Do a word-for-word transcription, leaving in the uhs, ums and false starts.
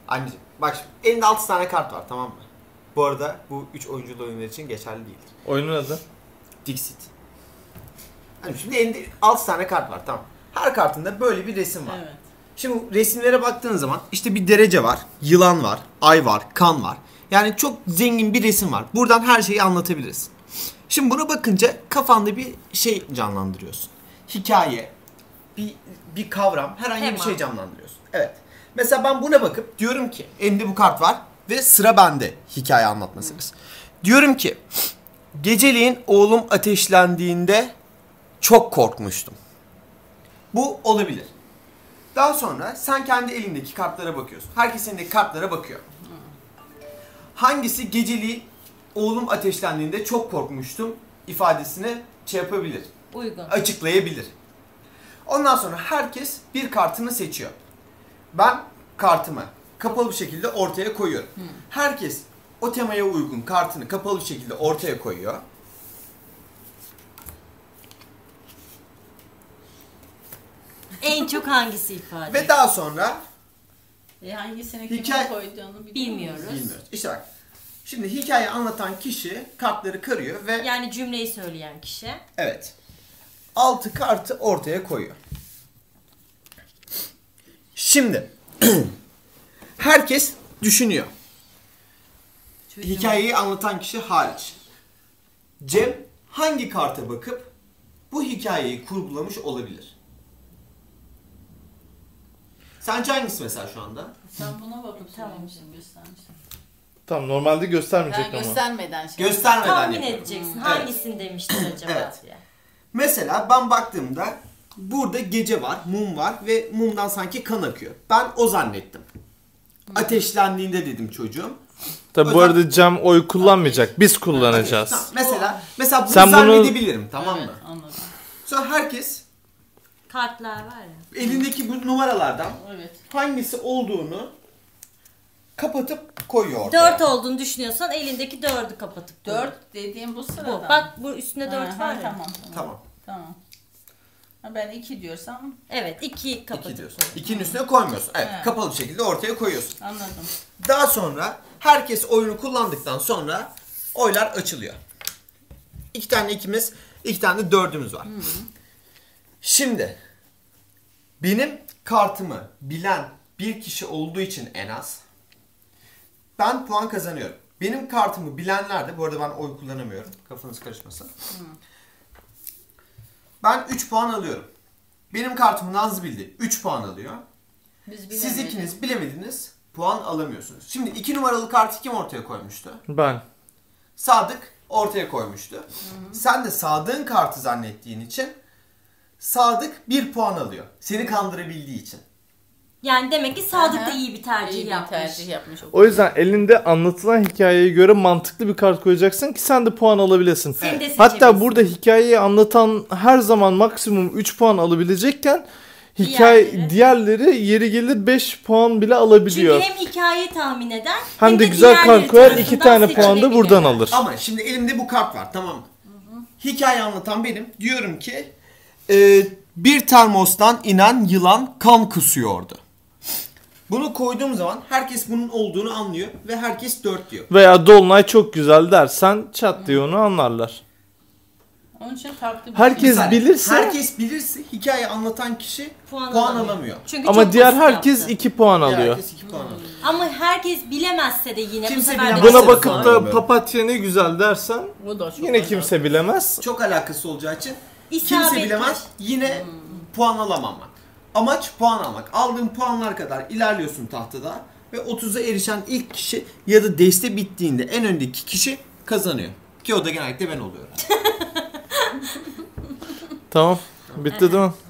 Anneciğim bak şimdi elinde altı tane kart var, tamam mı? Bu arada bu üç oyunculu oyunlar için geçerli değildir. Oyunun adı? Dixit. Hani şimdi elinde altı tane kart var, tamam. Her kartında böyle bir resim var. Evet. Şimdi resimlere baktığın zaman işte bir derece var, yılan var, ay var, kan var. Yani çok zengin bir resim var. Buradan her şeyi anlatabiliriz. Şimdi buna bakınca kafanda bir şey canlandırıyorsun. Hikaye, bir bir kavram, herhangi Tema. bir şey canlandırıyorsun. Evet. Mesela ben buna bakıp diyorum ki elimde bu kart var ve sıra bende hikaye anlatmasınız. Diyorum ki geceliğin oğlum ateşlendiğinde çok korkmuştum. Bu olabilir. Daha sonra sen kendi elindeki kartlara bakıyorsun. Herkes elindeki kartlara bakıyor. Hangisi geceliği oğlum ateşlendiğinde çok korkmuştum ifadesini şey yapabilir. Uygun. Açıklayabilir. Ondan sonra herkes bir kartını seçiyor. Ben kartımı kapalı bir şekilde ortaya koyuyorum. Hmm. Herkes o temaya uygun kartını kapalı bir şekilde ortaya koyuyor. En çok hangisi ifade? Ve daha sonra E hangisini Hikaye- kime koyduğunu biliyor Bilmiyoruz. musunuz? bilmiyoruz. İşte bak. Şimdi hikaye anlatan kişi kartları karıyor ve Yani cümleyi söyleyen kişi. evet. Altı kartı ortaya koyuyor. Şimdi herkes düşünüyor. Çocuğum. Hikayeyi anlatan kişi hariç. Cem hangi karta bakıp bu hikayeyi kurgulamış olabilir? Sence hangisi mesela şu anda? Sen buna bakıp Tamam. söylemişsin, göstermişsin. Tamam, normalde göstermeyecek Yani ama. göstermeden şey. Göstermeden Tahmin yapıyorum. edeceksin. Hmm. Hangisini demiştir acaba Evet. diye. Mesela ben baktığımda burada gece var, mum var ve mumdan sanki kan akıyor. Ben o zannettim. Ateşlendiğinde dedim çocuğum. Tabi bu Özel- arada Cem oy kullanmayacak. Biz kullanacağız. Tamam. Mesela mesela bunu Sen bunu- zannedebilirim, tamam mı? Evet, anladım. Sonra herkes Kartlar var ya. elindeki bu numaralardan Evet. hangisi olduğunu kapatıp koyuyor ortaya. Dört olduğunu düşünüyorsan elindeki dördü kapatıp koy. Dört dediğim bu sırada. Bu. Bak bu üstünde Ha, dört ha, var ya. Tamam. Tamam. Tamam. Tamam. Ha, ben iki diyorsam Evet, iki kapatıp İki diyorsun. koy. İkinin üstüne koymuyorsun. Evet, Evet. kapalı bir şekilde ortaya koyuyorsun. anladım. Daha sonra herkes oyunu kullandıktan sonra oylar açılıyor. İki tane ikimiz, iki tane de dördümüz var. Şimdi benim kartımı bilen bir kişi olduğu için en az ben puan kazanıyorum. Benim kartımı bilenler de, bu arada ben oy kullanamıyorum. Kafanız karışmasın. Ben üç puan alıyorum. Benim kartımı Nazlı bildi. üç puan alıyor. Biz Siz bilemedik. ikiniz bilemediniz. Puan alamıyorsunuz. Şimdi iki numaralı kartı kim ortaya koymuştu? Ben. Sadık ortaya koymuştu. Hı-hı. Sen de Sadık'ın kartı zannettiğin için Sadık bir puan alıyor. Seni kandırabildiği için. Yani demek ki Sadık da Aha. iyi bir tercih İyi bir yapmış. tercih yapmış. O yüzden elinde anlatılan hikayeye göre mantıklı bir kart koyacaksın ki sen de puan alabilesin. Seni de Evet. seçebilirsin. Hatta burada hikayeyi anlatan her zaman maksimum üç puan alabilecekken hikaye Diğerleri. diğerleri yeri gelir beş puan bile alabiliyor. Çünkü hem hikayeyi tahmin eder Hem de güzel diğerleri kart koyar, iki tarafından tane puan da seçilebilir. buradan alır. Ama şimdi elimde bu kart var, tamam mı? Hı-hı. Hikaye anlatan benim. Diyorum ki e, bir termostan inen yılan kan kusuyordu. Bunu koyduğum zaman herkes bunun olduğunu anlıyor ve herkes dört diyor. Veya Dolunay çok güzel dersen çat diye onu anlarlar. Onun için farklı bir Herkes Güzel. bilirse Herkes bilirse hikaye anlatan kişi Puan puan, alamıyor. alamıyor. Çünkü ama çok diğer basit herkes yaptı. iki puan Diğer alıyor. herkes iki puan alıyor. Ama herkes bilemezse de yine Kimse bu sefer de bilemezse Buna de bakıp puan da alamıyor. papatya ne güzel dersen Bu da çok yine önemli. kimse bilemez. Çok alakası olacağı için İsabetli. kimse bilemez, yine puan alamamak. Amaç puan almak. Aldığın puanlar kadar ilerliyorsun tahtada ve otuza erişen ilk kişi ya da deste bittiğinde en öndeki kişi kazanıyor. Ki o da genellikle ben oluyorum. Tamam. Bitti değil mi?